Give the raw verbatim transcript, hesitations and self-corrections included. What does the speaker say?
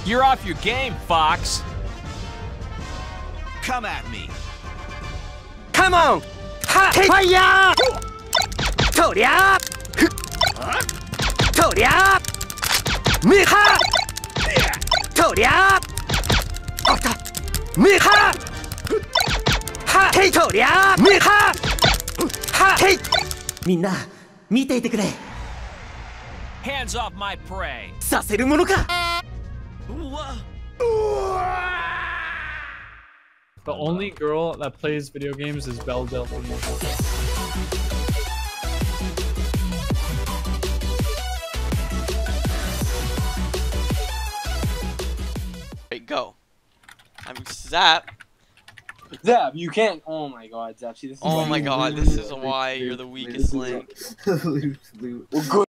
You're off your game, Fox. Come at me. Come on! Ha! Fire! とりゃとりゃみはとりゃあったみははへいとりゃみははへいみんな見ていてくれ Hands off my prey. させるものか The only girl that plays video games is Belle Delphine. Wait, go. I'm Zap. Zap, you can't. Oh my god, Zap. See, this is Oh why my you god, lose. this is why you're the weakest link. Lose, lose. Well, good.